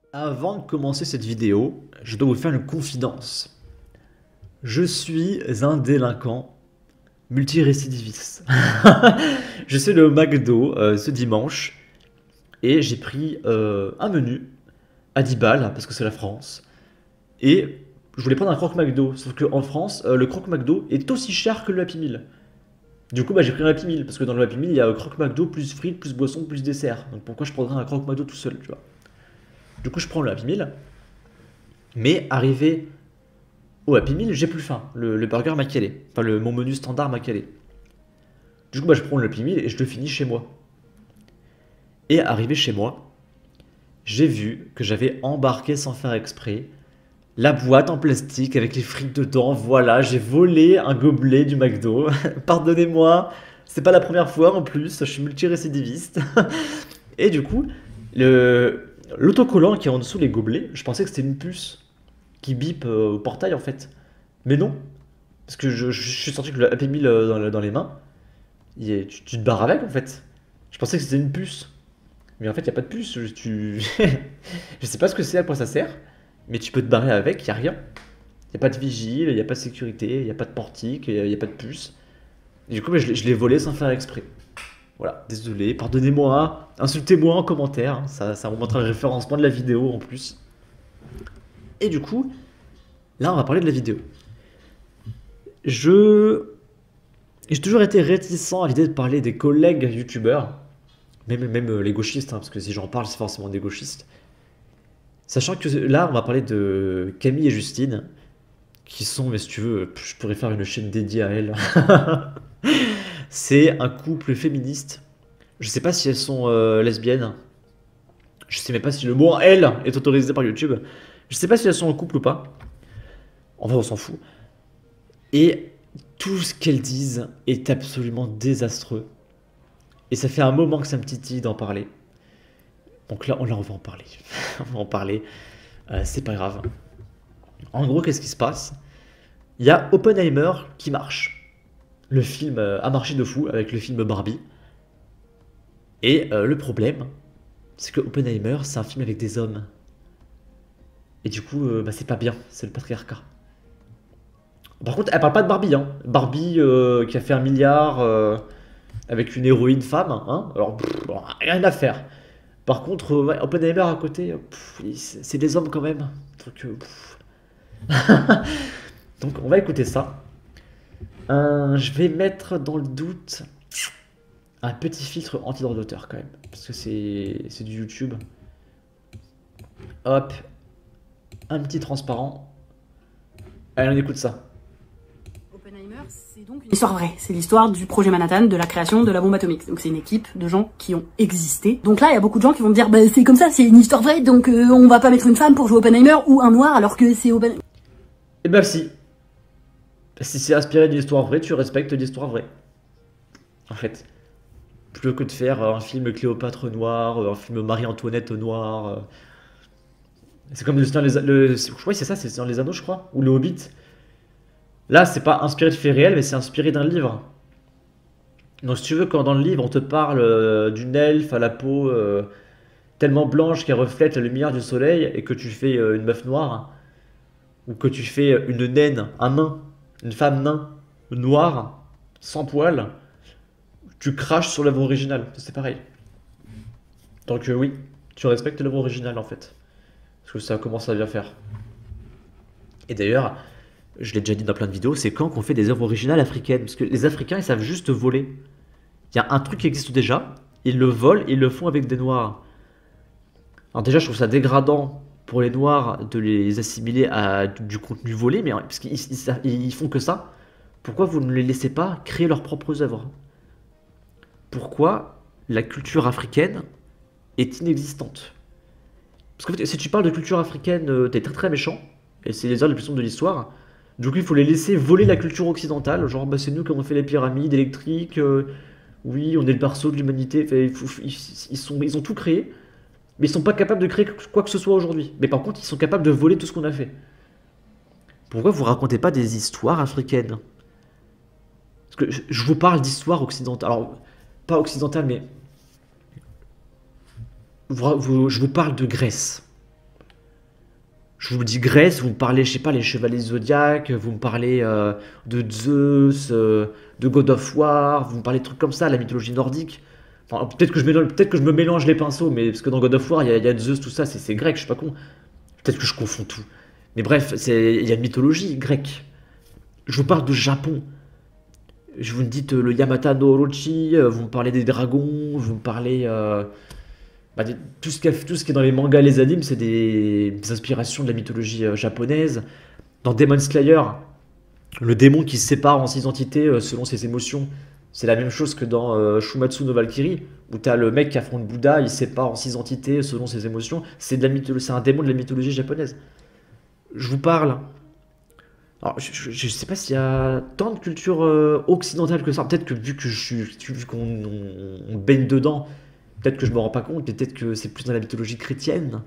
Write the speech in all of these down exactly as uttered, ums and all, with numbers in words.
Avant de commencer cette vidéo, je dois vous faire une confidence. Je suis un délinquant multirécidiviste. Je suis le McDo euh, ce dimanche et j'ai pris euh, un menu à dix balles parce que c'est la France. Et je voulais prendre un croque McDo, sauf qu'en France, euh, le croque McDo est aussi cher que le Happy Meal. Du coup, bah, j'ai pris un Happy Meal parce que dans le Happy Meal, il y a un croque McDo plus frites, plus boisson, plus dessert. Donc pourquoi je prendrais un croque McDo tout seul, tu vois. Du coup, je prends le Happy Meal. Mais arrivé au Happy Meal, j'ai plus faim. Le, le burger m'a calé. Enfin, le, mon menu standard m'a calé. Du coup, bah, je prends le Happy Meal et je le finis chez moi. Et arrivé chez moi, j'ai vu que j'avais embarqué sans faire exprès la boîte en plastique avec les frites dedans. Voilà, j'ai volé un gobelet du McDo. Pardonnez-moi, c'est pas la première fois en plus, je suis multirécidiviste. Et du coup, le l'autocollant qui est en dessous les gobelets, je pensais que c'était une puce qui bip euh, au portail en fait. Mais non, parce que je, je suis sorti que le Happy Meal euh, dans, le- dans les mains, il est- tu, tu te barres avec en fait. Je pensais que c'était une puce. Mais en fait, il n'y a pas de puce. je- Tu... je sais pas ce que c'est, à quoi ça sert, mais tu peux te barrer avec, il n'y a rien. Il n'y a pas de vigile, il n'y a pas de sécurité, il n'y a pas de portique, il n'y a, y a pas de puce. Et du coup, bah, je l'ai je l'ai volé sans faire exprès. Voilà, désolé, pardonnez-moi, insultez-moi en commentaire, hein, ça, ça vous montrera le référencement de la vidéo en plus. Et du coup, là, on va parler de la vidéo. Je... J'ai toujours été réticent à l'idée de parler des collègues youtubeurs, même, même euh, les gauchistes, hein, parce que si j'en parle, c'est forcément des gauchistes. Sachant que là, on va parler de Camille et Justine, qui sont, mais si tu veux, je pourrais faire une chaîne dédiée à elles. C'est un couple féministe. Je sais pas si elles sont euh, lesbiennes. Je sais même pas si le mot elle est autorisé par YouTube. Je sais pas si elles sont en couple ou pas. En vrai, on s'en fout. Et tout ce qu'elles disent est absolument désastreux. Et ça fait un moment que ça me titille d'en parler. Donc là, on, là, on va en parler. On va en parler. Euh, c'est pas grave. En gros, qu'est-ce qui se passe? Il y a Oppenheimer qui marche. Le film euh, a marché de fou avec le film Barbie. Et euh, le problème, c'est que Oppenheimer, c'est un film avec des hommes. Et du coup, euh, bah, c'est pas bien. C'est le patriarcat. Par contre, elle parle pas de Barbie, hein. Barbie euh, qui a fait un milliard euh, avec une héroïne femme, hein. Alors, pff, bon, rien à faire. Par contre, euh, ouais, Oppenheimer à côté, pff, c'est c'est des hommes quand même. Donc, euh, pff. Donc, on va écouter ça. Euh, je vais mettre dans le doute un petit filtre anti-droit d'auteur quand même. Parce que c'est c'est du YouTube. Hop, un petit transparent. Allez, on écoute ça. Oppenheimer, c'est donc une histoire vraie. C'est l'histoire du projet Manhattan, de la création de la bombe atomique. Donc c'est une équipe de gens qui ont existé. Donc là, il y a beaucoup de gens qui vont me dire, bah c'est comme ça, c'est une histoire vraie, donc euh, on va pas mettre une femme pour jouer Oppenheimer ou un noir alors que c'est Oppenheimer. Et bah si. Si c'est inspiré d'une histoire vraie, tu respectes l'histoire vraie. En fait. Plutôt que de faire euh, un film Cléopâtre noir, euh, un film Marie-Antoinette noir. euh. C'est comme le Seigneur des A- le, je crois que c'est ça, c'est le Seigneur des Anneaux, je crois. Ou le Hobbit. Là, c'est pas inspiré de faits réels, mais c'est inspiré d'un livre. Donc si tu veux, quand dans le livre, on te parle euh, d'une elfe à la peau euh, tellement blanche qu'elle reflète la lumière du soleil, et que tu fais euh, une meuf noire, ou que tu fais une naine, un nain, une femme nain, noire, sans poils, tu craches sur l'œuvre originale. C'est pareil. Donc euh, oui, tu respectes l'œuvre originale en fait. Parce que ça commence à bien faire. Et d'ailleurs, je l'ai déjà dit dans plein de vidéos, c'est quand qu'on fait des œuvres originales africaines. Parce que les Africains, ils savent juste voler. Il y a un truc qui existe déjà, ils le volent, ils le font avec des noirs. Alors déjà, je trouve ça dégradant pour les noirs de les assimiler à du contenu volé, mais parce qu'ils ils, ils font que ça. Pourquoi vous ne les laissez pas créer leurs propres œuvres? Pourquoi la culture africaine est inexistante? Parce que en fait, si tu parles de culture africaine, euh, t'es très très méchant, et c'est les heures les plus sombres de l'histoire. Du coup, il faut les laisser voler la culture occidentale, genre bah, c'est nous qui avons fait les pyramides électriques, euh, oui, on est le berceau de l'humanité, enfin, il faut- ils, ils sont, ils ont tout créé, mais ils sont pas capables de créer quoi que ce soit aujourd'hui. Mais par contre, ils sont capables de voler tout ce qu'on a fait. Pourquoi vous racontez pas des histoires africaines? Parce que je, je vous parle d'histoire occidentale, alors pas occidentale, mais vous- vous- je vous parle de Grèce. Je vous dis Grèce, vous me parlez, je sais pas, les Chevaliers Zodiac, vous me parlez euh, de Zeus, euh, de God of War, vous me parlez de trucs comme ça, la mythologie nordique. Enfin, peut-être que, je mélange- peut-être que je me mélange les pinceaux, mais parce que dans God of War, il y, a il y a Zeus, tout ça, c'est c'est grec, je suis pas con. Peut-être que je confonds tout. Mais bref, c'est- il y a une mythologie grecque. Je vous parle de Japon. Je vous dis euh, le Yamata no Orochi, euh, vous me parlez des dragons, vous me parlez... euh, bah, des- tout, ce qui a- tout ce qui est dans les mangas et les animes, c'est des, des inspirations de la mythologie euh, japonaise. Dans Demon Slayer, le démon qui se sépare en six entités euh, selon ses émotions, c'est la même chose que dans euh, Shumatsu no Valkyrie, où t'as le mec qui affronte Bouddha, il se sépare en six entités selon ses émotions. C'est de la mytholo- c'est un démon de la mythologie japonaise. Je vous parle. Alors, je, je- je sais pas s'il y a tant de culture euh, occidentale que ça. Peut-être que vu que je suis, vu qu'on on- on baigne dedans, peut-être que je me rends pas compte, mais peut-être que c'est plus dans la mythologie chrétienne.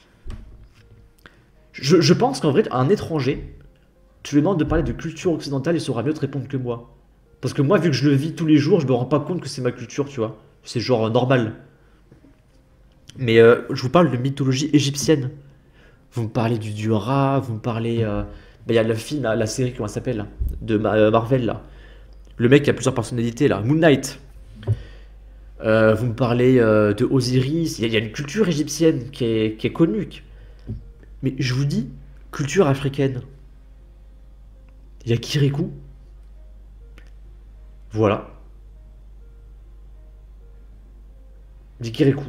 Je, je pense qu'en vrai, un étranger, tu lui demandes de parler de culture occidentale, il saura mieux te répondre que moi. Parce que moi, vu que je le vis tous les jours, je me rends pas compte que c'est ma culture, tu vois. C'est genre euh, normal. Mais euh, je vous parle de mythologie égyptienne. Vous me parlez du dieu Ra, vous me parlez... euh, bah, il y a le film, là, la série, comment elle s'appelle, là, de Ma- euh, Marvel, là. Le mec qui a plusieurs personnalités, là. Moon Knight. Euh, vous me parlez euh, de Osiris. Il y, a il y a une culture égyptienne qui est, qui est connue. qui- Mais je vous dis, culture africaine. Il y a Kirikou. Voilà. Il y a Kirikou.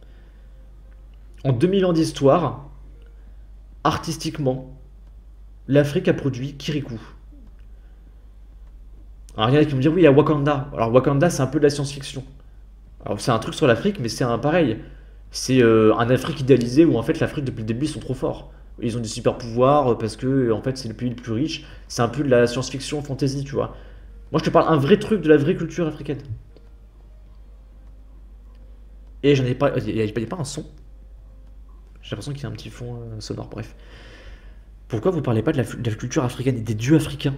En deux mille ans d'histoire, artistiquement, l'Afrique a produit Kirikou. Alors il y en a qui vont me dire oui, il y a Wakanda. Alors Wakanda, c'est un peu de la science-fiction. Alors c'est un truc sur l'Afrique, mais c'est un pareil. C'est euh, un Afrique idéalisé où en fait l'Afrique depuis le début ils sont trop forts. Ils ont des super pouvoirs euh, parce que en fait c'est le pays le plus riche. C'est un peu de la science-fiction, fantasy, tu vois. Moi je te parle un vrai truc de la vraie culture africaine. Et j'en ai pas. Il n'y a, il y a pas un son. J'ai l'impression qu'il y a un petit fond euh, sonore, bref. Pourquoi vous parlez pas de la, de la culture africaine et des dieux africains?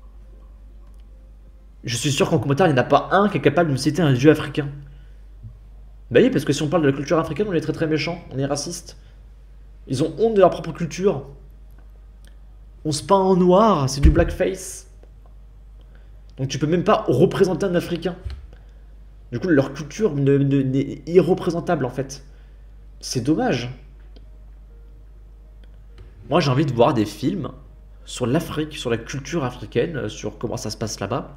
Je suis sûr qu'en commentaire, il n'y en a pas un qui est capable de me citer un dieu africain. Bah oui, parce que si on parle de la culture africaine, on est très très méchant, on est raciste. Ils ont honte de leur propre culture. On se peint en noir, c'est du blackface. Donc tu peux même pas représenter un Africain. Du coup, leur culture ne- ne- n'est irreprésentable en fait. C'est dommage. Moi, j'ai envie de voir des films sur l'Afrique, sur la culture africaine, sur comment ça se passe là-bas.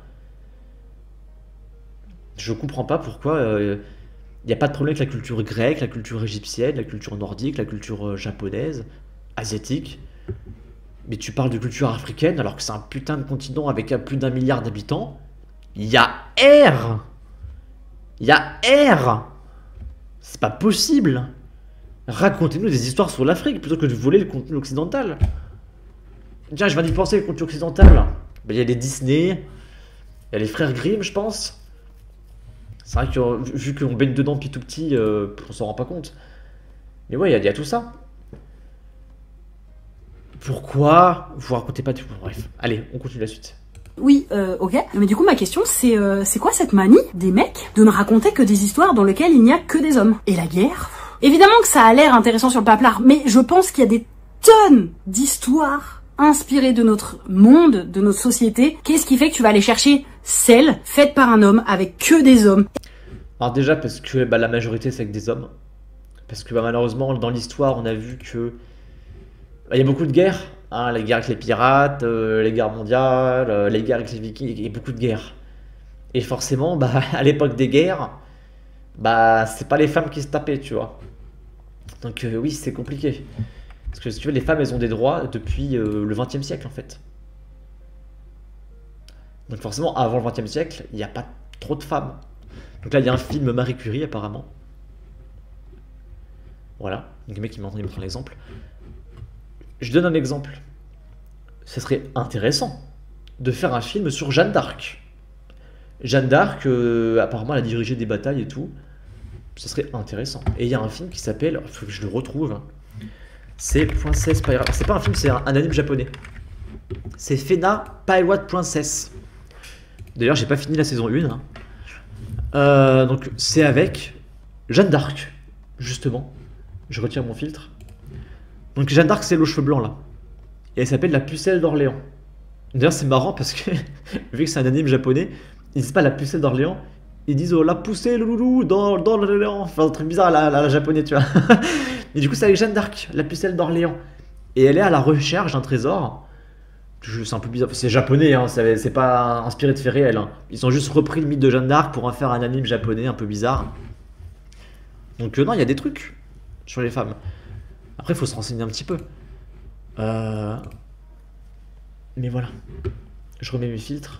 Je comprends pas pourquoi il n'y a pas de problème avec la culture grecque, la culture égyptienne, la culture nordique, la culture euh, japonaise, asiatique. Mais tu parles de culture africaine alors que c'est un putain de continent avec euh, plus d'un milliard d'habitants. Il y a R. Il y a R. C'est pas possible. Racontez-nous des histoires sur l'Afrique plutôt que de voler le contenu occidental. Tiens, je viens d'y penser, le contenu occidental. Ben, il y a les Disney, il y a les frères Grimm, je pense. C'est vrai que euh, vu qu'on baigne dedans depuis tout petit, euh, on s'en rend pas compte. Mais ouais, il y, a il y a tout ça. Pourquoi vous racontez pas tout? Bref, allez, on continue la suite. Oui, euh, ok. Mais du coup, ma question, c'est euh, c'est quoi cette manie des mecs de ne raconter que des histoires dans lesquelles il n'y a que des hommes? Et la guerre? Évidemment que ça a l'air intéressant sur le paplard, mais je pense qu'il y a des tonnes d'histoires inspirées de notre monde, de notre société. Qu'est-ce qui fait que tu vas aller chercher celle faite par un homme avec que des hommes? Alors déjà parce que bah, la majorité c'est avec des hommes. Parce que bah, malheureusement dans l'histoire on a vu que bah, il y a beaucoup de guerres. Hein, les guerres avec les pirates, euh, les guerres mondiales, euh, les guerres avec les vikings, il y a beaucoup de guerres. Et forcément, bah, à l'époque des guerres, bah c'est pas les femmes qui se tapaient, tu vois. Donc euh, oui, c'est compliqué. Parce que si tu veux, les femmes, elles ont des droits depuis euh, le vingtième siècle, en fait. Donc forcément, avant le vingtième siècle, il n'y a pas trop de femmes. Donc là, il y a un film Marie Curie, apparemment. Voilà. Donc le mec, il m'a entendu me prendre l'exemple. Je donne un exemple. Ce serait intéressant de faire un film sur Jeanne d'Arc. Jeanne d'Arc, euh, apparemment, elle a dirigé des batailles et tout. Ce serait intéressant. Et il y a un film qui s'appelle, il faut que je le retrouve, c'est Princess Pirate. C'est pas un film, c'est un, un anime japonais. C'est Fena Pirate Princess. D'ailleurs, j'ai pas fini la saison un. Hein. Euh, donc, c'est avec Jeanne d'Arc, justement. Je retire mon filtre. Donc Jeanne d'Arc, c'est aux cheveux blancs là. Et elle s'appelle la pucelle d'Orléans. D'ailleurs, c'est marrant parce que, vu que c'est un anime japonais, ils disent pas la pucelle d'Orléans, ils disent oh, la poussée, le loulou, dans, dans l'Orléans. Enfin, un truc bizarre à la, la, la japonais, tu vois. Et du coup, c'est avec Jeanne d'Arc, la pucelle d'Orléans. Et elle est à la recherche d'un trésor. C'est un peu bizarre, c'est japonais, hein, c'est pas inspiré de faits réels. Hein. Ils ont juste repris le mythe de Jeanne d'Arc pour en faire un anime japonais un peu bizarre. Donc, euh, non, il y a des trucs sur les femmes. Après, il faut se renseigner un petit peu. Euh... Mais voilà. Je remets mes filtres.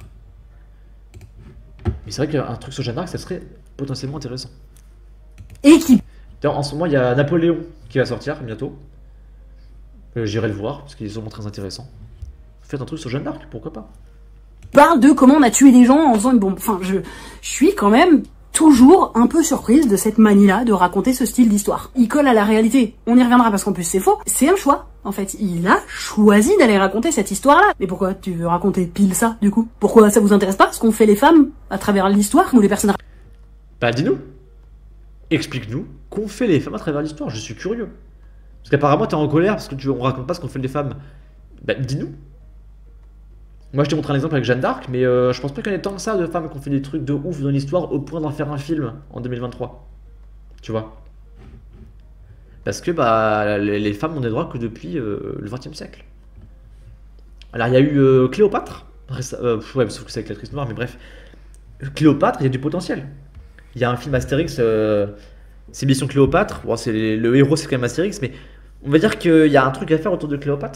Mais c'est vrai qu'un truc sur Jeanne d'Arc, ça serait potentiellement intéressant. Et qui... D'ailleurs, en ce moment, il y a Napoléon qui va sortir bientôt. Euh, J'irai le voir, parce qu'il est sûrement très intéressant. Faites un truc sur Jeanne d'Arc, pourquoi pas. parle de comment on a tué des gens en faisant une bombe. Enfin, je, je suis quand même toujours un peu surprise de cette manie-là de raconter ce style d'histoire. Il colle à la réalité. On y reviendra parce qu'en plus c'est faux. C'est un choix, en fait. Il a choisi d'aller raconter cette histoire-là. Mais pourquoi tu veux raconter pile ça, du coup? Pourquoi ça vous intéresse pas ce qu'ont fait les femmes à travers l'histoire ou les personnes... Bah dis-nous. Explique-nous qu'ont fait les femmes à travers l'histoire. Je suis curieux. Parce qu'apparemment t'es en colère parce que tu on raconte pas ce qu'ont fait les femmes. Bah dis-nous. Moi je t'ai montré un exemple avec Jeanne d'Arc, mais euh, je pense pas qu'il y en ait tant que ça de femmes qui ont fait des trucs de ouf dans l'histoire au point d'en faire un film en deux mille vingt-trois. Tu vois. Parce que bah les, les femmes ont des droits que depuis euh, le vingtième siècle. Alors il y a eu euh, Cléopâtre. Euh, ouais, sauf que c'est avec l'actrice noire, mais bref. Cléopâtre, il y a du potentiel. Il y a un film Astérix, euh, c'est Mission Cléopâtre. Bon, c'est le héros, c'est quand même Astérix, mais on va dire qu'il y a un truc à faire autour de Cléopâtre.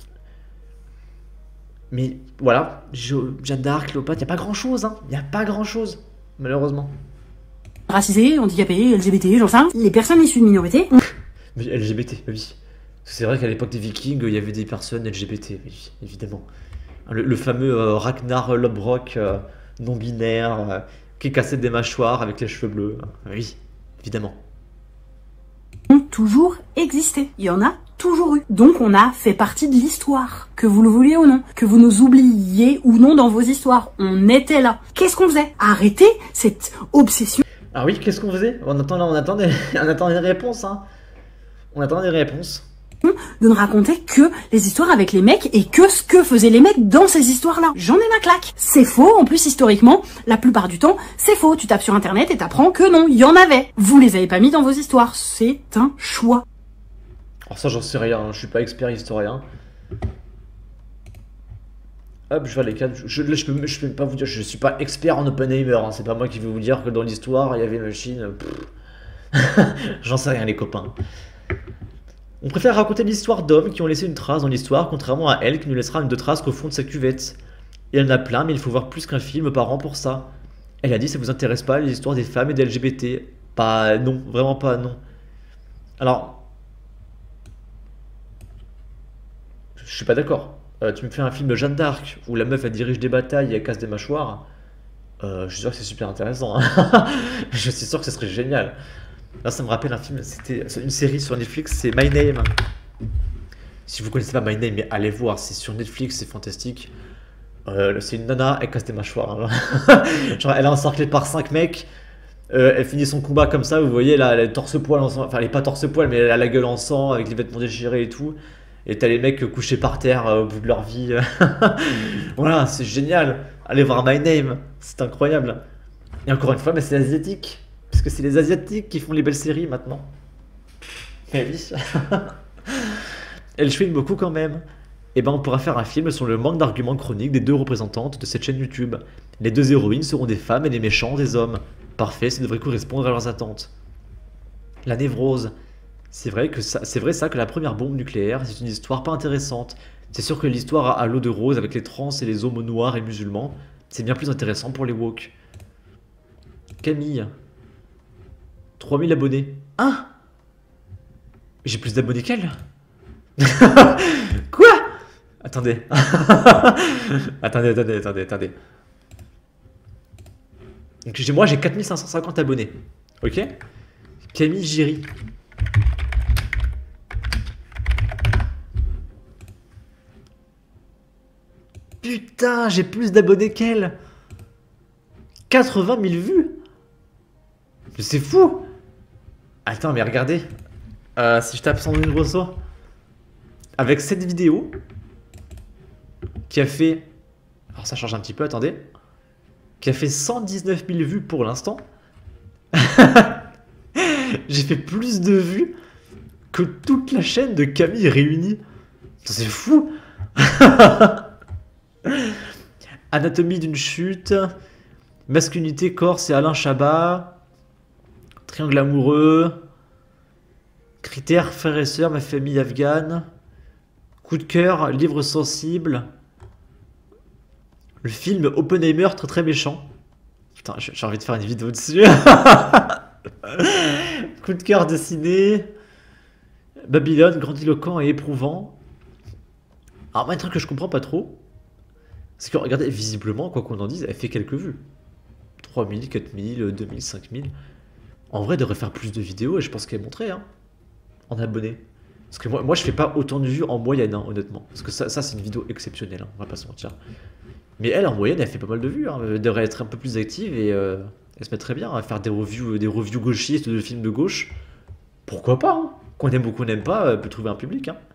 Mais voilà, Jeanne d'Arc, Cléopâtre, il n'y a pas grand chose, hein. Il n'y a pas grand chose, malheureusement. Racisés, handicapés, L G B T, j'en sais rien. Les personnes issues de minorités. Mais L G B T, oui. C'est vrai qu'à l'époque des Vikings, il y avait des personnes L G B T, oui, évidemment. Le, le fameux euh, Ragnar Lodbrok euh, non-binaire, euh, qui cassait des mâchoires avec les cheveux bleus. Oui, évidemment. Ont toujours existé. Il y en a toujours eu. Donc on a fait partie de l'histoire, que vous le vouliez ou non, que vous nous oubliez ou non dans vos histoires. On était là. Qu'est-ce qu'on faisait? Arrêtez cette obsession. Ah oui, qu'est-ce qu'on faisait? On attend, on attend des, on attend des réponses, hein. On attend des réponses. De ne raconter que les histoires avec les mecs et que ce que faisaient les mecs dans ces histoires-là. J'en ai ma claque. C'est faux, en plus historiquement, la plupart du temps, c'est faux. Tu tapes sur internet et t'apprends que non, il y en avait. Vous les avez pas mis dans vos histoires. C'est un choix. Alors ça, j'en sais rien, je suis pas expert historien. Hop, je vais les cadres. Je, je, je, peux, je peux pas vous dire, je suis pas expert en Oppenheimer, hein. C'est pas moi qui vais vous dire que dans l'histoire, il y avait une machine. J'en sais rien, les copains. On préfère raconter l'histoire d'hommes qui ont laissé une trace dans l'histoire, contrairement à elle qui ne laissera une de trace qu'au fond de sa cuvette. Et elle en a plein, mais il faut voir plus qu'un film par an pour ça. Elle a dit, ça vous intéresse pas, les histoires des femmes et des L G B T? Pas, non, vraiment pas, non. Alors, je suis pas d'accord. Euh, tu me fais un film de Jeanne d'Arc, où la meuf elle dirige des batailles et elle casse des mâchoires. Euh, je suis sûr que c'est super intéressant. Hein. Je suis sûr que ce serait génial. Là, ça me rappelle un film, c'était une série sur Netflix, c'est My Name. Si vous connaissez pas My Name, mais allez voir, c'est sur Netflix, c'est fantastique. Euh, c'est une nana, elle casse des mâchoires. Hein. Genre, elle est encerclée par cinq mecs, euh, elle finit son combat comme ça, vous voyez, là, elle est torse-poil, enfin, elle est pas torse-poil, mais elle a la gueule en sang, avec les vêtements déchirés et tout. Et t'as les mecs couchés par terre euh, au bout de leur vie. Voilà, c'est génial. Allez voir My Name, c'est incroyable. Et encore une fois, mais c'est asiatique. Parce que c'est les Asiatiques qui font les belles séries maintenant. Mais oui. Elle chouine beaucoup quand même. Et ben on pourra faire un film sur le manque d'arguments chroniques des deux représentantes de cette chaîne YouTube. Les deux héroïnes seront des femmes et les méchants des hommes. Parfait, ça devrait correspondre à leurs attentes. La névrose. C'est vrai, que ça, c'est vrai ça que la première bombe nucléaire, c'est une histoire pas intéressante. C'est sûr que l'histoire à l'eau de rose avec les trans et les homos noirs et musulmans, c'est bien plus intéressant pour les woke. Camille. trois mille abonnés. Hein? J'ai plus d'abonnés qu'elle? Quoi? Attendez. attendez, attendez, attendez, attendez. Donc, moi, j'ai quatre mille cinq cent cinquante abonnés. Ok? Camille Giry. Putain, j'ai plus d'abonnés qu'elle. quatre-vingt mille vues. Mais c'est fou. Attends, mais regardez. Euh, si je tape Sandrine Rousseau. avec cette vidéo qui a fait... Alors ça change un petit peu, attendez. Qui a fait cent dix-neuf mille vues pour l'instant. J'ai fait plus de vues que toute la chaîne de Camille réunie. C'est fou. Anatomie d'une chute. Masculinité, corps, c'est Alain Chabat. Triangle amoureux. Critères, frères et sœurs, ma famille afghane. Coup de cœur, livre sensible. Le film Oppenheimer, très très méchant. Putain, j'ai envie de faire une vidéo dessus. Coup de cœur dessiné. Babylone, grandiloquent et éprouvant. Alors, moi, un truc que je comprends pas trop, c'est que, regardez, visiblement, quoi qu'on en dise, elle fait quelques vues. trois mille, quatre mille, deux mille, cinq mille. En vrai, elle devrait faire plus de vidéos et je pense qu'elle est montrée, hein, en abonnés. Parce que moi, moi, je fais pas autant de vues en moyenne, hein, honnêtement. Parce que ça, ça c'est une vidéo exceptionnelle, hein, on va pas se mentir. Mais elle, en moyenne, elle fait pas mal de vues. Hein. Elle devrait être un peu plus active et euh, elle se met très bien à faire des reviews, des reviews gauchistes de films de gauche. Pourquoi pas, hein. Qu'on aime ou qu'on n'aime pas, elle peut trouver un public. Hein.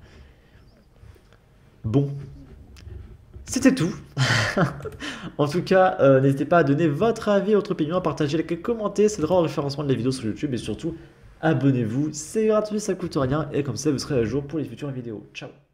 Bon. C'était tout. En tout cas, euh, n'hésitez pas à donner votre avis, votre opinion, à partager, liker, commenter. C'est le grand référencement de la vidéo sur YouTube. Et surtout, abonnez-vous. C'est gratuit, ça coûte rien. Et comme ça, vous serez à jour pour les futures vidéos. Ciao.